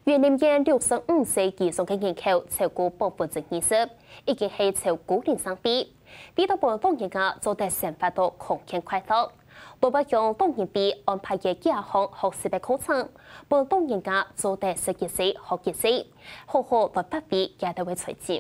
越南嘅65歲以上嘅人口超過20%，已經係超過年生比。為到本當人家做得生活到空前快樂，都不用當然比安排嘅幾項學習嘅課程，本當人家做得實業時學業時，好好來不必也都會隨之。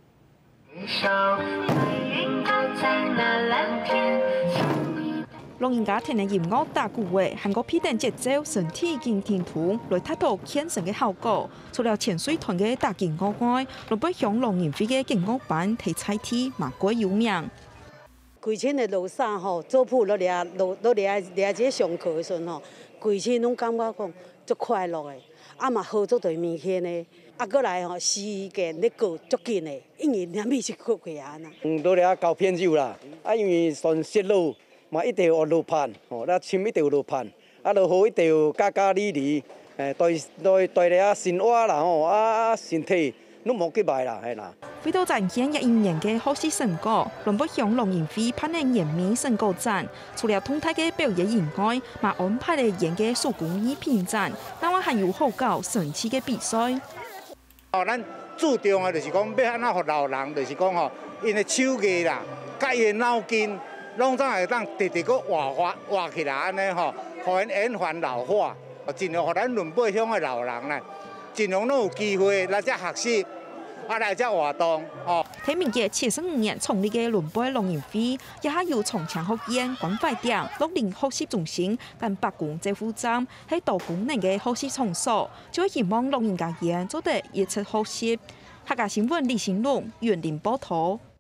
老人家聽嘅音樂打鼓嘅，韓國披彈節奏、身體健聽圖，來達到健身嘅效果。除了潛水團嘅打擊樂外，仲不向老人會嘅勁樂班提菜體，馬國有名。 規村嘅老師吼，做鋪落嚟這上課嘅時候吼，規村攏感覺講足快樂嘅，啊嘛好做對面去呢，啊過來吼時間咧過足緊嘅，因為兩邊是過過啊呐。 都嚟交偏酒啦，啊因為順泄路。嘛一定要學路盤，哦，咱深一定要路盤，啊，落雨一定要加理理，對你啊生活啦，吼啊身體攏冇幾歹啦，係啦。 為到展現一年嘅學習成果，龍北鄉農業會辦理延面成果展，除了動態嘅表演以外，嘛安排了演嘅手工藝品展，另外還有好搞神奇嘅比賽。 哦，咱注重嘅就是講要安怎讓老人，就是講吼，因嘅手藝啦，甲伊嘅腦筋。攏總會當直直個活起來安尼吼，互因延緩老化，盡量互咱倫北鄉嘅老人咧，盡量都有機會來遮學習，啊來遮活動吼。 睇明嘅75年創立嘅倫北農業會，也係由從強學院、關懷店、60學習中心、跟白宮政府站係多功能嘅學習場所，就希望老人家做得一切學習。客家新聞李新龍、園林報道。